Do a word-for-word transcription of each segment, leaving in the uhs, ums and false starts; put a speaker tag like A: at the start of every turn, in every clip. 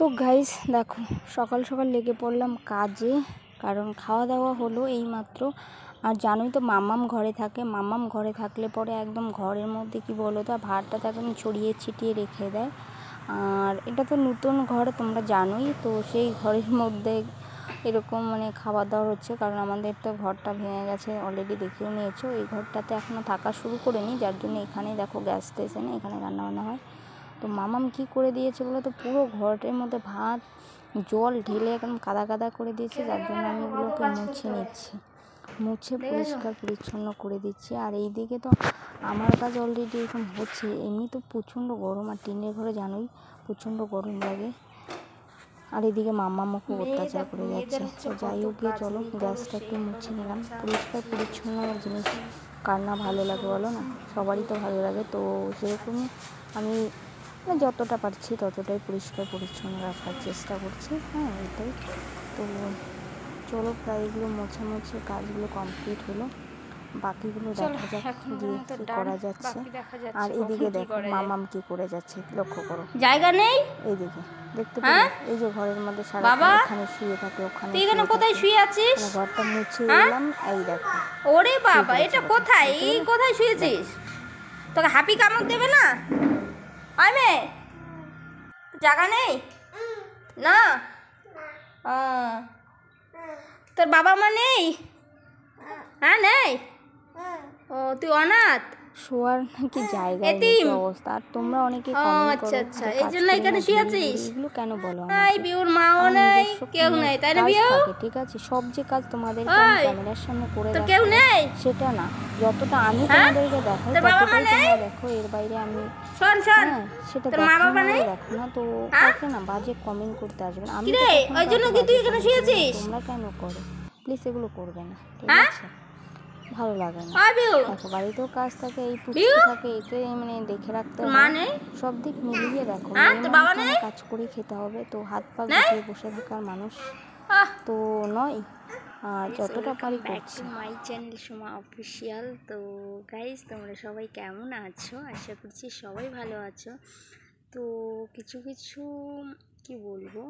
A: তো গাইস দেখো সকাল সকাল লেগে পড়লাম কাজে, কারণ খাওয়া দাওয়া হলো এইমাত্র। আর জানোই তো মাম্মাম ঘরে থাকে, মাম্মাম ঘরে থাকলে পরে একদম ঘরের মধ্যে কি বলো তো ভাতটা একদম ছড়িয়ে ছিটিয়ে রেখে দেয়। আর এটা তো নতুন ঘর তোমরা জানোই, তো সেই ঘরের মধ্যে এরকম মানে খাওয়া দাওয়া হচ্ছে, কারণ আমাদের তো ঘরটা ভেঙে গেছে অলরেডি, দেখেও নিয়েছো। এই ঘরটাতে এখনও থাকা শুরু করিনি, যার জন্য এখানেই দেখো গ্যাস স্টেশনে এখানে রান্নাবান্না হয়। তো মামাম কি করে দিয়েছে বলো তো, পুরো ঘরের মধ্যে ভাত জল ঢেলে একদম কাদা কাদা করে দিয়েছে, যার জন্য আমি এগুলোকে মুছে নিচ্ছি, মুছে পরিষ্কার পরিচ্ছন্ন করে দিচ্ছি। আর এই দিকে তো আমার কাজ অলরেডি এখন হচ্ছে। এমনি তো প্রচণ্ড গরম, আর টিনের ঘরে জানোই প্রচণ্ড গরম লাগে। আর এদিকে মাম্মামও খুব অত্যাচার করে যাচ্ছে। তো যাই হোক গিয়ে চলো গ্যাসটা একটু মুছে নিলাম। পরিষ্কার পরিচ্ছন্ন জিনিস কার না ভালো লাগে বলো না, সবারই তো ভালো লাগে। তো সেরকমই আমি যতটা পারছি ততটাই পরিষ্কার পরিচ্ছন্ন রাখার চেষ্টা করছি। হ্যাঁ এটাই তো। চলো প্রায় এগুলো মোছামুছি কাজগুলো কমপ্লিট হলো, বাকিগুলো দেখা যাক গিয়ে কী করা যাচ্ছে। আর এদিকে দেখো মামাম কি করে যাচ্ছে লক্ষ্য করো, জায়গা নেই এইদিকে দেখতে পাচ্ছ, এই যে ঘরের মধ্যে সারা ওখানে শুয়ে থাকে, ওখানে কোথায় শুয়ে আছিস, ঘরটা মুছে এলাম। এই দেখো ওরে বাবা এটা কোথায়, এই কোথায় শুয়েছিস, তোকে হাপি কামড় দেবে না, আয় মে জায়গা নেই না, তোর বাবা মা নেই, হ্যাঁ নেই, ও তুই অনাথ, শোয়ার নাকি জায়গা নেই অবস্থা। আর তোমরা অনেকে কমেন্ট করো আচ্ছা এই জন্য এখানে শুয়ে আছিস, এগুলো কেন বলো, এই বিউর মাও নাই কেউ নাই তাই না বিউ, ঠিক আছে সব যে কাজ তোমাদের ক্যামেরার সামনে করে তো কেউ নেই সেটা না, যতটা আমি তোমাদেরকে দেখাই ততটাই তোমরা দেখো, এর বাইরে আমি শোন শোন সেটা তোর মা বাবা নেই দেখো না। তো কাকে না বাজে কমেন্ট করতে আসবে না, আমি ওই জন্য কি তুই এখানে শুয়ে আছিস, তোমরা কেন করো প্লিজ এগুলো করবে না, ঠিক আছে ভালো লাগে না। দেখো বাড়িতেও কাজ থাকে, এই পুচকি থাকে, একে মানে দেখে রাখতে হবে, সব দিক মিলিয়ে দেখো কাজ করে খেতে হবে। তো হাত পা গুটিয়ে বসে থাকার মানুষ তো নয়, আর যতটা পারি করছি। My channel Soma official. তো গাইজ তোমরা সবাই কেমন আছো, আশা করছি সবাই ভালো আছো। তো কিছু কিছু কি বলবো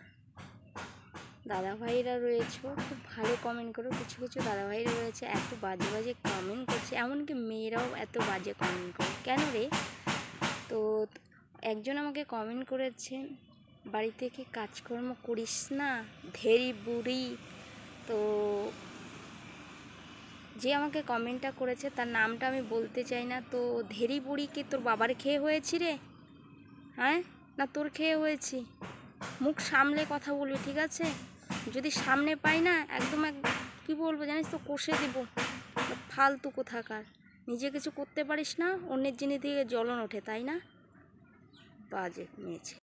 A: দাদাভাইরা রয়েছে খুব ভালো কমেন্ট করো, কিছু কিছু দাদাভাইরা রয়েছে এত বাজে বাজে কমেন্ট করছে, এমনকি মেয়েরাও এত বাজে কমেন্ট করে কেন রে। তো একজন আমাকে কমেন্ট করেছে বাড়ি থেকে কাজকর্ম করিস না ধেরি বুড়ি। তো যে আমাকে কমেন্টটা করেছে তার নামটা আমি বলতে চাই না। তো ধেরি বুড়ি কি তোর বাবার খেয়ে হয়েছি রে, হ্যাঁ না তোর খেয়ে হয়েছি, মুখ সামলে কথা বলবি ঠিক আছে, যদি সামনে পাই না একদম এক কী বলবো জানিস তো কষে দেবো, ফালতু কোথাকার, নিজে কিছু করতে পারিস না অন্যের জিনিস দিয়ে জ্বলন ওঠে তাই না, বাজে মেয়েছে।